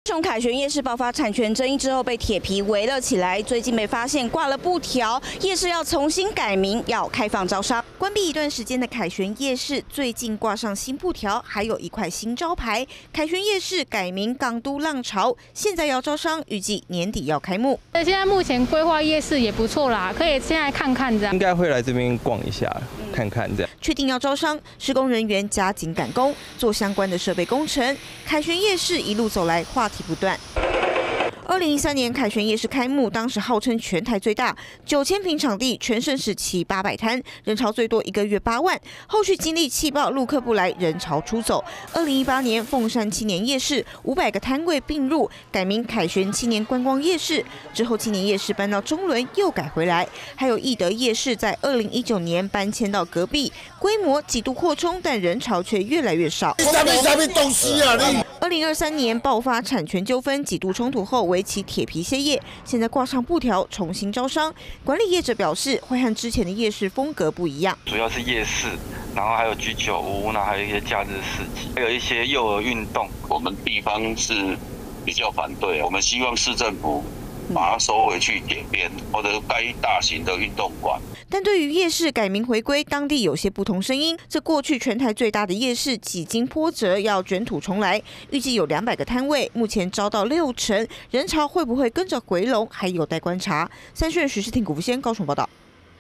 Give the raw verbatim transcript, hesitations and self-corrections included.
从凯旋夜市爆发产权争议之后，被铁皮围了起来。最近被发现挂了布条，夜市要重新改名，要开放招商。关闭一段时间的凯旋夜市，最近挂上新布条，还有一块新招牌。凯旋夜市改名港都浪潮，现在要招商，预计年底要开幕。 现在目前规划夜市也不错啦，可以现在看看这样。 应该会来这边逛一下，看看这样。 确定要招商，施工人员加紧赶工，做相关的设备工程。凯旋夜市一路走来，话题不断。二零一三年凯旋夜市开幕，当时号称全台最大，九千平场地，全盛时期八百摊，人潮最多一个月八万。后续经历气爆，陆客不来，人潮出走。二零一八年凤山青年夜市五百个摊位并入，改名凯旋青年观光夜市。之后青年夜市搬到中仑，又改回来。还有义德夜市在二零一九年搬迁到隔壁，规模几度扩充，但人潮却越来越少。 什么什么东西啊你！ 二零二三年爆发产权纠纷，几度冲突后为其铁皮歇业，现在挂上布条重新招商。管理业者表示，会和之前的夜市风格不一样， 主要是夜市，然后还有居酒屋，那还有一些假日市集，还有一些幼儿运动。 我们地方是比较反对，我们希望市政府把它收回去点边，或者盖大型的运动馆。 但对于夜市改名回归，当地有些不同声音。这过去全台最大的夜市几经波折，要卷土重来，预计有两百个摊位，目前招到六成，人潮会不会跟着回笼，还有待观察。三讯徐世廷、古福先高雄报道。